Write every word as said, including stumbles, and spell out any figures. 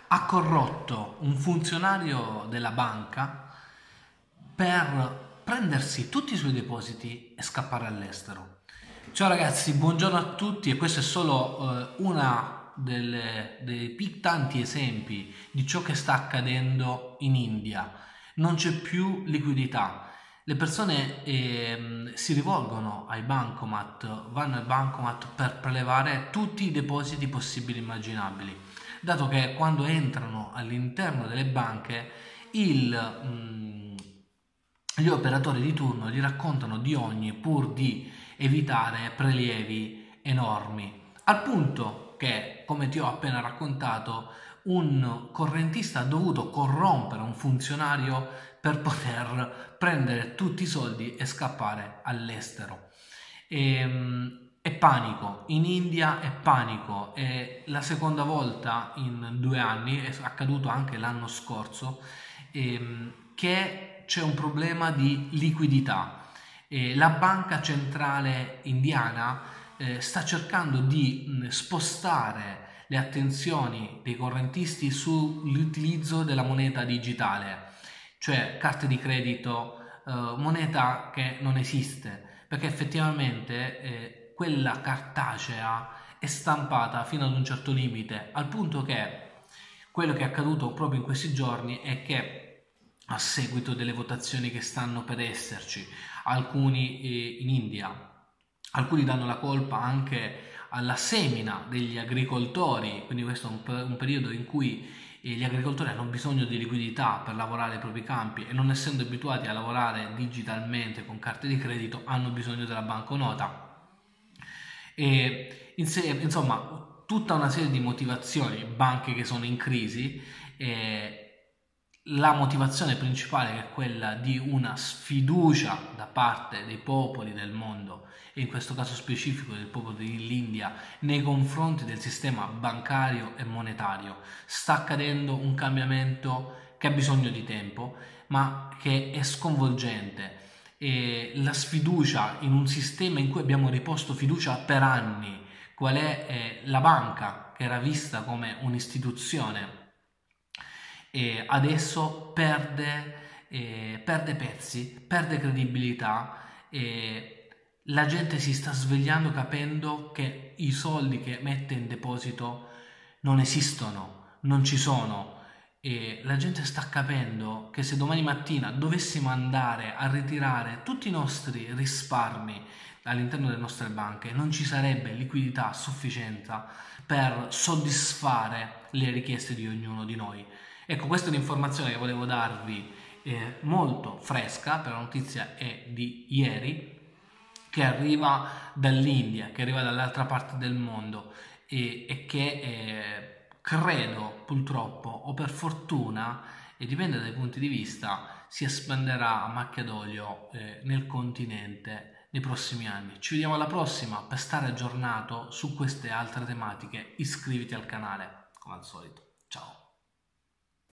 ha corrotto un funzionario della banca per prendersi tutti i suoi depositi e scappare all'estero. Ciao ragazzi, buongiorno a tutti, e questo è solo eh, una delle, dei pic- tanti esempi di ciò che sta accadendo in India. Non c'è più liquidità. Le persone ehm, si rivolgono ai bancomat, vanno ai bancomat per prelevare tutti i depositi possibili e immaginabili, dato che quando entrano all'interno delle banche il, mh, gli operatori di turno gli raccontano di ogni pur di evitare prelievi enormi, al punto che, come ti ho appena raccontato, un correntista ha dovuto corrompere un funzionario per poter prendere tutti i soldi e scappare all'estero. E, è panico, in India è panico, è la seconda volta in due anni, è accaduto anche l'anno scorso, ehm, che c'è un problema di liquidità. Eh, la banca centrale indiana eh, sta cercando di mh, spostare le attenzioni dei correntisti sull'utilizzo della moneta digitale, cioè carte di credito, eh, moneta che non esiste, perché effettivamente eh, quella cartacea è stampata fino ad un certo limite, al punto che quello che è accaduto proprio in questi giorni è che, a seguito delle votazioni che stanno per esserci, alcuni eh, in India, alcuni danno la colpa anche alla semina degli agricoltori, quindi questo è un, per- un periodo in cui eh, gli agricoltori hanno bisogno di liquidità per lavorare i propri campi e, non essendo abituati a lavorare digitalmente con carte di credito, hanno bisogno della banconota. E insomma, tutta una serie di motivazioni, banche che sono in crisi. E la motivazione principale è quella di una sfiducia da parte dei popoli del mondo, e in questo caso specifico del popolo dell'India, nei confronti del sistema bancario e monetario. Sta accadendo un cambiamento che ha bisogno di tempo, ma che è sconvolgente. E la sfiducia in un sistema in cui abbiamo riposto fiducia per anni, qual è eh, la banca, che era vista come un'istituzione, e adesso perde, eh, perde pezzi, perde credibilità, e la gente si sta svegliando capendo che i soldi che mette in deposito non esistono, non ci sono, e la gente sta capendo che se domani mattina dovessimo andare a ritirare tutti i nostri risparmi all'interno delle nostre banche, non ci sarebbe liquidità a sufficienza per soddisfare le richieste di ognuno di noi. Ecco, questa è un'informazione che volevo darvi, eh, molto fresca, per la notizia è di ieri, che arriva dall'India, che arriva dall'altra parte del mondo, e, e che eh, credo purtroppo o per fortuna, e dipende dai punti di vista, si espanderà a macchia d'olio eh, nel continente nei prossimi anni. Ci vediamo alla prossima. Per stare aggiornato su queste altre tematiche iscriviti al canale come al solito. Ciao.